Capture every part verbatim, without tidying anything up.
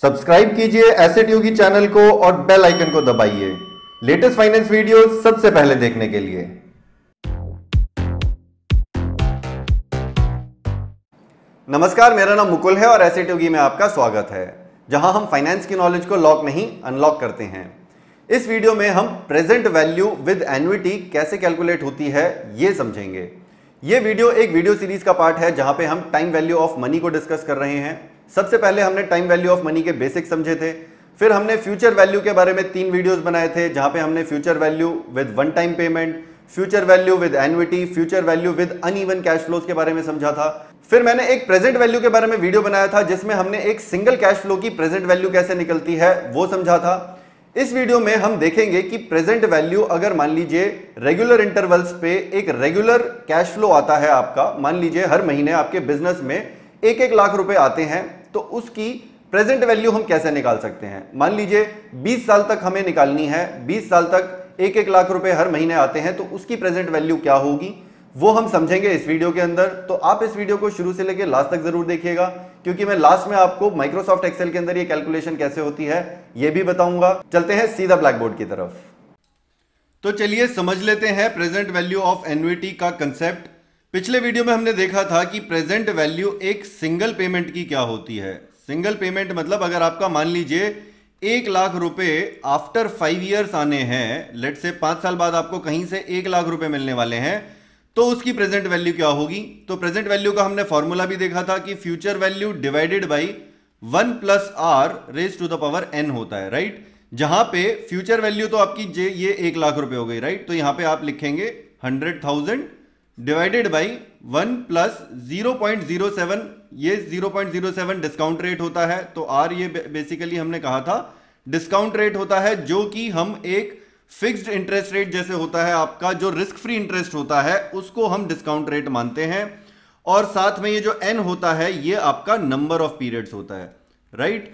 Subscribe कीजिए asset योगी channel को और बेल आइकन को दबाइए लेटेस्ट फाइनेंस वीडियो सबसे पहले देखने के लिए। नमस्कार, मेरा नाम मुकुल है और एसेट योगी में आपका स्वागत है, जहां हम फाइनेंस की नॉलेज को लॉक नहीं अनलॉक करते हैं। इस वीडियो में हम प्रेजेंट वैल्यू विद एन्युटी कैसे कैलकुलेट होती है ये समझेंगे। ये वीडियो एक वीडियो सीरीज का पार्ट है जहां पे हम टाइम वैल्यू ऑफ मनी को डिस्कस कर रहे हैं। सबसे पहले हमने टाइम वैल्यू ऑफ मनी के बेसिक समझे थे, फिर हमने फ्यूचर वैल्यू के बारे में तीन वीडियोस बनाए थे जहां पे हमने future value with one time payment, future value with annuity, future value with uneven cash flows के बारे में समझा था। फिर मैंने एक प्रेजेंट वैल्यू के बारे में वीडियो बनाया था जिसमें हमने एक सिंगल कैश फ्लो की प्रेजेंट वैल्यू कैसे निकलती है वो समझा था। इस वीडियो में हम देखेंगे कि प्रेजेंट वैल्यू अगर मान लीजिए रेगुलर इंटरवल्स पे एक रेगुलर कैश फ्लो आता है आपका, मान लीजिए हर महीने आपके बिजनेस में एक एक लाख रुपए आते हैं, तो उसकी प्रेजेंट वैल्यू हम कैसे निकाल सकते हैं। मान लीजिए बीस साल तक हमें निकालनी है, बीस साल तक एक एक लाख रुपए हर महीने आते हैं, तो उसकी प्रेजेंट वैल्यू क्या होगी वो हम समझेंगे इस वीडियो के अंदर। तो आप इस वीडियो को शुरू से लेकर लास्ट तक जरूर देखिएगा, क्योंकि मैं लास्ट में आपको माइक्रोसॉफ्ट एक्सेल के अंदर ये कैलकुलेशन कैसे होती है ये भी बताऊंगा। चलते हैं सीधा ब्लैक बोर्ड की तरफ। तो चलिए समझ लेते हैं प्रेजेंट वैल्यू ऑफ एन्युटी का कंसेप्ट। पिछले वीडियो में हमने देखा था कि प्रेजेंट वैल्यू एक सिंगल पेमेंट की क्या होती है। सिंगल पेमेंट मतलब अगर आपका मान लीजिए एक लाख रुपए आफ्टर फाइव इयर्स आने हैं, लेट से पांच साल बाद आपको कहीं से एक लाख रुपए मिलने वाले हैं, तो उसकी प्रेजेंट वैल्यू क्या होगी। तो प्रेजेंट वैल्यू का हमने फॉर्मूला भी देखा था कि future value divided by one plus R raise to the power N होता है, राइट। जहां पे फ्यूचर वैल्यू तो आपकी जे ये एक लाख रुपए हो गई, राइट। तो यहां पे आप लिखेंगे hundred thousand divided by one plus zero point zero seven, ये zero point zero seven discount rate होता है। तो आर ये बेसिकली हमने कहा था डिस्काउंट रेट होता है, जो कि हम एक फिक्स्ड इंटरेस्ट रेट जैसे होता है आपका जो रिस्क फ्री इंटरेस्ट होता है उसको हम डिस्काउंट रेट मानते हैं। और साथ में ये जो एन होता है ये आपका नंबर ऑफ पीरियड्स होता है, राइट।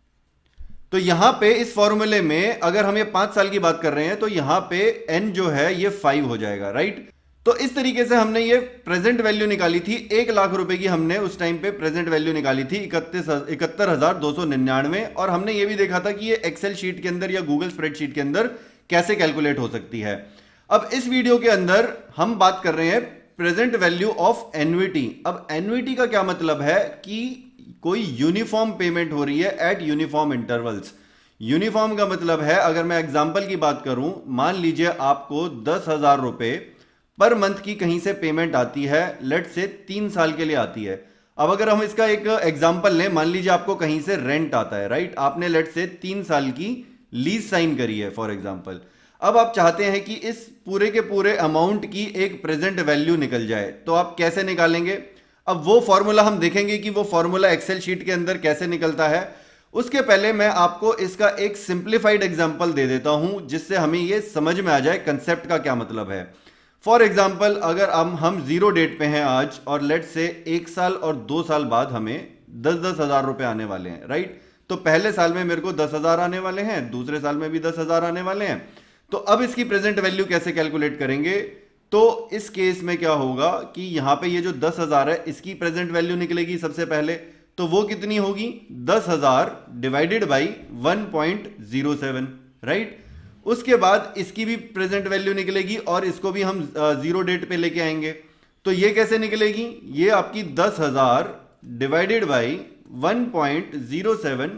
तो यहां पे इस फॉर्मूले में अगर हम ये पांच साल की बात कर रहे हैं तो यहां पे एन जो है ये फाइव हो जाएगा, राइट। तो इस तरीके से हमने ये प्रेजेंट वैल्यू निकाली थी, एक लाख रुपए की हमने उस टाइम पे प्रेजेंट वैल्यू निकाली थी इकतीस इकहत्तर हजार दो सौ निन्यानवे। और हमने ये भी देखा था कि ये एक्सेल शीट के अंदर या गूगल स्प्रेडशीट के अंदर कैसे कैलकुलेट हो सकती है। अब इस वीडियो के अंदर हम बात कर रहे हैं प्रेजेंट वैल्यू ऑफ एन्युटी। अब एन्युटी का क्या मतलब है कि कोई यूनिफॉर्म पेमेंट हो रही है एट यूनिफॉर्म इंटरवल्स। यूनिफॉर्म का मतलब है, अगर मैं एग्जांपल की बात करूं, मान लीजिए आपको दस हजार रुपए पर मंथ की कहीं से पेमेंट आती है, लेट से तीन साल के लिए आती है। अब अगर हम इसका एक एग्जांपल लें, मान लीजिए आपको कहीं से रेंट आता है, राइट। आपने लेट से तीन साल की लीज साइन करी है फॉर एग्जांपल। अब आप चाहते हैं कि इस पूरे के पूरे अमाउंट की एक प्रेजेंट वैल्यू निकल जाए, तो आप कैसे निकालेंगे। अब वो फॉर्मूला हम देखेंगे कि वो फॉर्मूला एक्सेल शीट के अंदर कैसे निकलता है। उसके पहले मैं आपको इसका एक सिंप्लीफाइड एग्जांपल दे देता हूं जिससे हमें ये समझ में आ जाए कंसेप्ट का क्या मतलब है। फॉर एग्जाम्पल अगर हम हम जीरो डेट पे हैं आज, और लेट से एक साल और दो साल बाद हमें दस दस हजार रुपए आने वाले हैं, राइट। तो पहले साल में मेरे को दस हजार आने वाले हैं, दूसरे साल में भी दस हजार आने वाले हैं। तो अब इसकी प्रेजेंट वैल्यू कैसे कैलकुलेट करेंगे। तो इस केस में क्या होगा कि यहां पे ये जो दस हजार है इसकी प्रेजेंट वैल्यू निकलेगी सबसे पहले। तो वो कितनी होगी, दस हजार divided by one point zero seven, right. उसके बाद इसकी भी प्रेजेंट वैल्यू निकलेगी और इसको भी हम जीरो डेट पे लेके आएंगे। तो ये कैसे निकलेगी, ये आपकी दस हजार divided by one point zero seven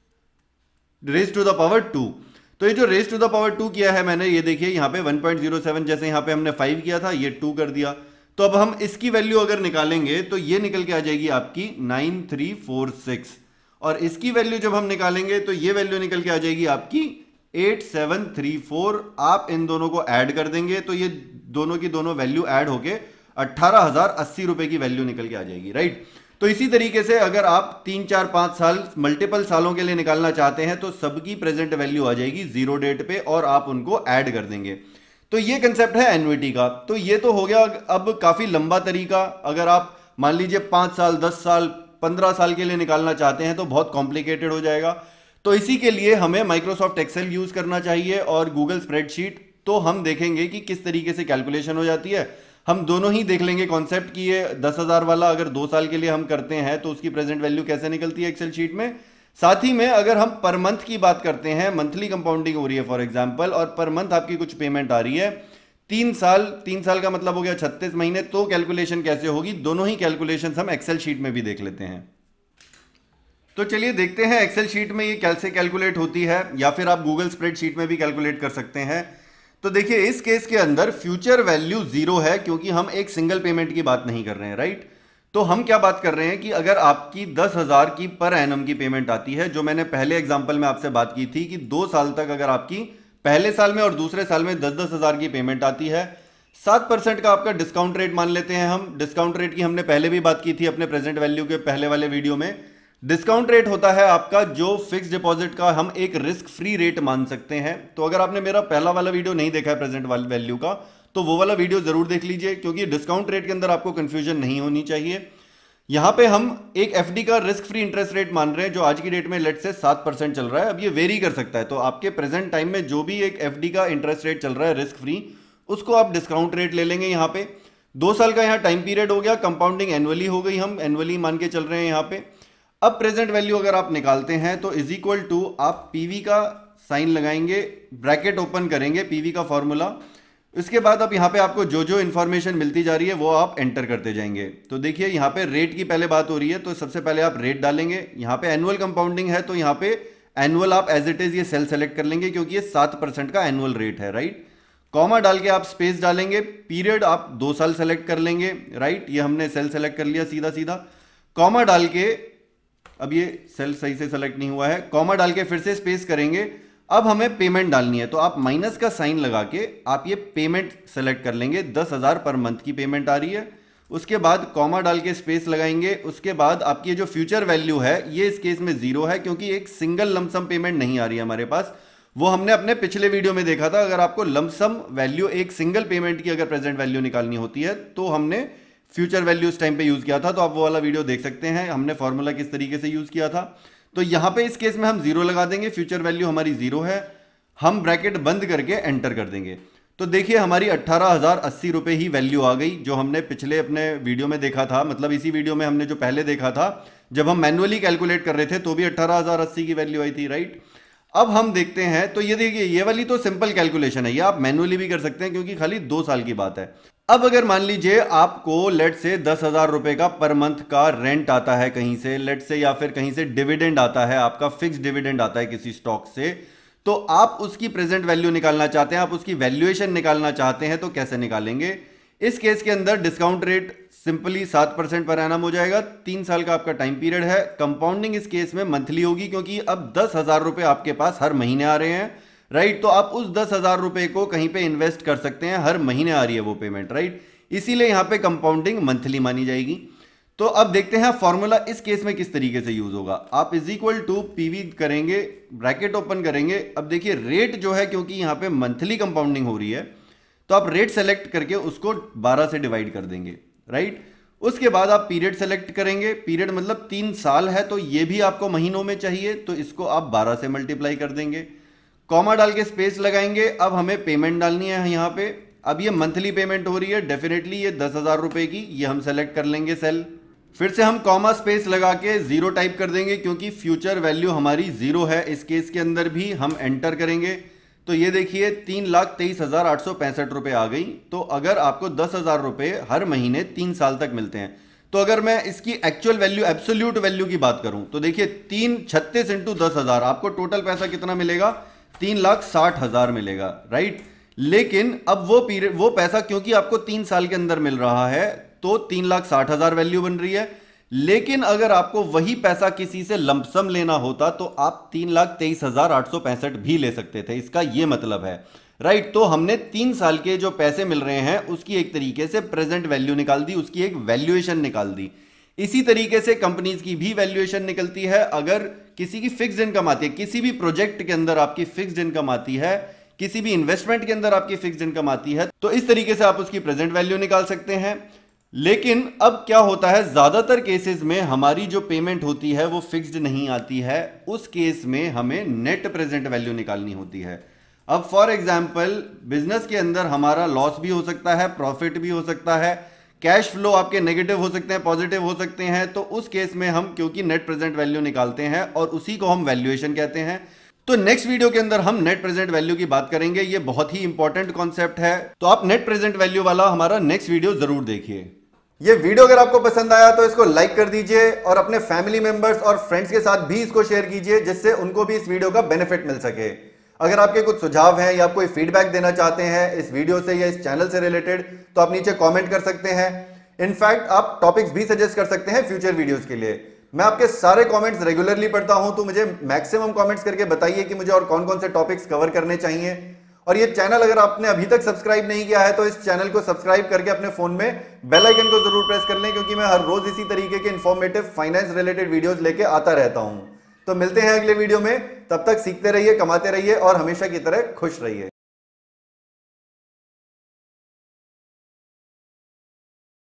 raise to the power two. तो ये जो raise to the power two किया है मैंने, ये देखिए यहां पे वन पॉइंट जीरो सेवन, जैसे यहां पे हमने फाइव किया था ये टू कर दिया। तो अब हम इसकी वैल्यू अगर निकालेंगे तो ये निकल के आ जाएगी आपकी नाइन थ्री फोर सिक्स, और इसकी वैल्यू जब हम निकालेंगे तो ये वैल्यू निकल के आ जाएगी आपकी एट सेवन थ्री फोर। आप इन दोनों को ऐड कर देंगे तो ये दोनों की दोनों वैल्यू ऐड होके अट्ठारह हजार अस्सी रुपए की वैल्यू निकल के आ जाएगी, राइट। तो इसी तरीके से अगर आप तीन चार पांच साल मल्टीपल सालों के लिए निकालना चाहते हैं तो सबकी प्रेजेंट वैल्यू आ जाएगी जीरो डेट पे और आप उनको ऐड कर देंगे। तो ये कंसेप्ट है एन्युटी का। तो ये तो हो गया अब काफी लंबा तरीका। अगर आप मान लीजिए पांच साल दस साल पंद्रह साल के लिए निकालना चाहते हैं तो बहुत कॉम्प्लिकेटेड हो जाएगा। तो इसी के लिए हमें माइक्रोसॉफ्ट एक्सेल यूज करना चाहिए और गूगल स्प्रेडशीट। तो हम देखेंगे कि किस तरीके से कैलकुलेशन हो जाती है। हम दोनों ही देख लेंगे कॉन्सेप्ट कि ये दस हजार वाला अगर दो साल के लिए हम करते हैं तो उसकी प्रेजेंट वैल्यू कैसे निकलती है एक्सेल शीट में। साथ ही में अगर हम पर मंथ की बात करते हैं, मंथली कंपाउंडिंग हो रही है फॉर एग्जांपल, और पर मंथ आपकी कुछ पेमेंट आ रही है, तीन साल तीन साल का मतलब हो गया छत्तीस महीने, तो कैलकुलेशन कैसे होगी, दोनों ही कैलकुलेशन हम एक्सेल शीट में भी देख लेते हैं। तो चलिए देखते हैं एक्सेल शीट में ये कैसे कैलकुलेट होती है, या फिर आप गूगल स्प्रेडशीट में भी कैलकुलेट कर सकते हैं। तो देखिए इस केस के अंदर फ्यूचर वैल्यू जीरो है, क्योंकि हम एक सिंगल पेमेंट की बात नहीं कर रहे हैं, राइट। तो हम क्या बात कर रहे हैं कि अगर आपकी दस हजार की पर एनम की पेमेंट आती है, जो मैंने पहले एग्जांपल में आपसे बात की थी कि दो साल तक अगर आपकी पहले साल में और दूसरे साल में दस दस हजार की पेमेंट आती है, सात परसेंट का आपका डिस्काउंट रेट मान लेते हैं हम। डिस्काउंट रेट की हमने पहले भी बात की थी अपने प्रेजेंट वैल्यू के पहले वाले वीडियो में। डिस्काउंट रेट होता है आपका जो फिक्स डिपॉजिट का हम एक रिस्क फ्री रेट मान सकते हैं। तो अगर आपने मेरा पहला वाला वीडियो नहीं देखा है प्रेजेंट वैल्यू का, तो वो वाला वीडियो जरूर देख लीजिए, क्योंकि डिस्काउंट रेट के अंदर आपको कंफ्यूजन नहीं होनी चाहिए। यहां पे हम एक एफडी का रिस्क फ्री इंटरेस्ट रेट मान रहे हैं, जो आज की डेट में लेट से सात परसेंट चल रहा है। अब ये वेरी कर सकता है, तो आपके प्रेजेंट टाइम में जो भी एक एफडी का इंटरेस्ट रेट चल रहा है रिस्क फ्री, उसको आप डिस्काउंट रेट ले लेंगे। यहाँ पे दो साल का यहाँ टाइम पीरियड हो गया, कंपाउंडिंग एनुअली हो गई, हम एनुअली मान के चल रहे हैं यहाँ पे। अब प्रेजेंट वैल्यू अगर आप निकालते हैं तो इज इक्वल टू आप पीवी का साइन लगाएंगे, ब्रैकेट ओपन करेंगे, पीवी का फॉर्मूला। इसके बाद अब यहाँ पे आपको जो जो इंफॉर्मेशन मिलती जा रही है वो आप एंटर करते जाएंगे। तो देखिए यहाँ पे रेट की पहले बात हो रही है, तो सबसे पहले आप रेट डालेंगे। यहाँ पे एनुअल कंपाउंडिंग है, तो यहाँ पे एनुअल आप एज इट इज ये सेल सेलेक्ट कर लेंगे, क्योंकि ये सात परसेंट का एनुअल रेट है, राइट। कॉमा डाल के आप स्पेस डालेंगे, पीरियड आप दो साल सेलेक्ट कर लेंगे, राइट। ये हमने सेल सेलेक्ट कर लिया सीधा सीधा। कॉमा डाल के, अब ये सेल सही से सेलेक्ट नहीं हुआ है, कॉमा डाल के फिर से स्पेस करेंगे। अब हमें पेमेंट डालनी है, तो आप माइनस का साइन लगा के आप ये पेमेंट सेलेक्ट कर लेंगे। दस हजार पर मंथ की पेमेंट आ रही है। उसके बाद कॉमा डाल के स्पेस लगाएंगे। उसके बाद आपकी जो फ्यूचर वैल्यू है ये इस केस में जीरो है, क्योंकि एक सिंगल लमसम पेमेंट नहीं आ रही है हमारे पास। वो हमने अपने पिछले वीडियो में देखा था। अगर आपको लमसम वैल्यू एक सिंगल पेमेंट की अगर प्रेजेंट वैल्यू निकालनी होती है, तो हमने फ्यूचर वैल्यू उस टाइम पे यूज किया था। तो आप वो वाला वीडियो देख सकते हैं, हमने फॉर्मूला किस तरीके से यूज किया था। तो यहां पे इस केस में हम जीरो लगा देंगे, फ्यूचर वैल्यू हमारी जीरो है। हम ब्रैकेट बंद करके एंटर कर देंगे। तो देखिए हमारी अट्ठारह हजार अस्सी रुपए ही वैल्यू आ गई, जो हमने पिछले अपने वीडियो में देखा था। मतलब इसी वीडियो में हमने जो पहले देखा था, जब हम मैन्युअली कैलकुलेट कर रहे थे, तो भी अट्ठारह हजार अस्सी की वैल्यू आई थी, राइट। अब हम देखते हैं, तो ये देखिए ये वाली तो सिंपल कैलकुलेशन है, ये आप मैन्युअली भी कर सकते हैं, क्योंकि खाली दो साल की बात है। अब अगर मान लीजिए आपको लेट से दस हजार रुपए का पर मंथ का रेंट आता है कहीं से, लेट से, या फिर कहीं से डिविडेंड आता है, आपका फिक्स डिविडेंड आता है किसी स्टॉक से, तो आप उसकी प्रेजेंट वैल्यू निकालना चाहते हैं, आप उसकी वैल्यूएशन निकालना चाहते हैं, तो कैसे निकालेंगे। इस केस के अंदर डिस्काउंट रेट सिंपली सात परसेंट पर एनम हो जाएगा। तीन साल का आपका टाइम पीरियड है। कंपाउंडिंग इस केस में मंथली होगी, क्योंकि अब दस हजार रुपए आपके पास हर महीने आ रहे हैं, राइट। तो आप उस दस हजार रुपए को कहीं पे इन्वेस्ट कर सकते हैं, हर महीने आ रही है वो पेमेंट, राइट। इसीलिए यहां पे कंपाउंडिंग मंथली मानी जाएगी। तो अब देखते हैं फॉर्मूला इस केस में किस तरीके से यूज होगा। आप इज इक्वल टू पीवी करेंगे, ब्रैकेट ओपन करेंगे। अब देखिए रेट जो है, क्योंकि यहां पे मंथली कंपाउंडिंग हो रही है, तो आप रेट सेलेक्ट करके उसको बारह से डिवाइड कर देंगे, राइट। उसके बाद आप पीरियड सेलेक्ट करेंगे, पीरियड मतलब तीन साल है, तो ये भी आपको महीनों में चाहिए, तो इसको आप बारह से मल्टीप्लाई कर देंगे। कॉमा डाल के स्पेस लगाएंगे। अब हमें पेमेंट डालनी है यहाँ पे। अब ये मंथली पेमेंट हो रही है, डेफिनेटली ये दस हजार रुपए की, ये हम सेलेक्ट कर लेंगे सेल। फिर से हम कॉमा स्पेस लगा के जीरो टाइप कर देंगे, क्योंकि फ्यूचर वैल्यू हमारी जीरो है। इस केस के अंदर भी हम एंटर करेंगे, तो ये देखिए तीन लाख तेईस हजार आठ सौ पैंसठ रुपए आ गई। तो अगर आपको दस हजार रुपए हर महीने तीन साल तक मिलते हैं, तो अगर मैं इसकी एक्चुअल वैल्यू, एब्सोल्यूट वैल्यू की बात करूं, तो देखिए तीन छत्तीस इंटू दस हजार, आपको टोटल पैसा कितना मिलेगा, तीन लाख साठ हजार मिलेगा, राइट। लेकिन अब वो पीरियड, वो पैसा क्योंकि आपको तीन साल के अंदर मिल रहा है, तो तीन लाख साठ हजार वैल्यू बन रही है। लेकिन अगर आपको वही पैसा किसी से लंपसम लेना होता, तो आप तीन लाख तेईस हजार आठ सौ पैंसठ भी ले सकते थे। इसका यह मतलब है, राइट। तो हमने तीन साल के जो पैसे मिल रहे हैं उसकी एक तरीके से प्रेजेंट वैल्यू निकाल दी, उसकी एक वैल्यूएशन निकाल दी। इसी तरीके से कंपनीज की भी वैल्यूएशन निकलती है। अगर किसी की फिक्स्ड इनकम आती है, किसी भी प्रोजेक्ट के अंदर आपकी फिक्स्ड इनकम आती है, किसी भी इन्वेस्टमेंट के अंदर आपकी फिक्स्ड इनकम आती है, तो इस तरीके से आप उसकी प्रेजेंट वैल्यू निकाल सकते हैं। लेकिन अब क्या होता है, ज्यादातर केसेस में हमारी जो पेमेंट होती है वो फिक्स्ड नहीं आती है। उस केस में हमें नेट प्रेजेंट वैल्यू निकालनी होती है। अब फॉर एग्जांपल बिजनेस के अंदर हमारा लॉस भी हो सकता है, प्रॉफिट भी हो सकता है, कैश फ्लो आपके नेगेटिव हो सकते हैं, पॉजिटिव हो सकते हैं, तो उस केस में हम क्योंकि नेट प्रेजेंट वैल्यू निकालते हैं और उसी को हम वैल्यूएशन कहते हैं। तो नेक्स्ट वीडियो के अंदर हम नेट प्रेजेंट वैल्यू की बात करेंगे। ये बहुत ही इंपॉर्टेंट कॉन्सेप्ट है, तो आप नेट प्रेजेंट वैल्यू वाला हमारा नेक्स्ट वीडियो जरूर देखिए। ये वीडियो अगर आपको पसंद आया तो इसको लाइक कर दीजिए और अपने फैमिली मेंबर्स और फ्रेंड्स के साथ भी इसको शेयर कीजिए, जिससे उनको भी इस वीडियो का बेनिफिट मिल सके। अगर आपके कुछ सुझाव हैं या आप कोई फीडबैक देना चाहते हैं इस वीडियो से या इस चैनल से रिलेटेड, तो आप नीचे कमेंट कर सकते हैं। इनफैक्ट आप टॉपिक्स भी सजेस्ट कर सकते हैं फ्यूचर वीडियोस के लिए। मैं आपके सारे कमेंट्स रेगुलरली पढ़ता हूं, तो मुझे मैक्सिमम कमेंट्स करके बताइए कि मुझे और कौन कौन से टॉपिक्स कवर करने चाहिए। और ये चैनल अगर आपने अभी तक सब्सक्राइब नहीं किया है तो इस चैनल को सब्सक्राइब करके अपने फोन में बेल आइकन को जरूर प्रेस कर लें, क्योंकि मैं हर रोज इसी तरीके के इंफॉर्मेटिव फाइनेंस रिलेटेड वीडियोस लेके आता रहता हूं। तो मिलते हैं अगले वीडियो में, तब तक सीखते रहिए, कमाते रहिए और हमेशा की तरह खुश रहिए।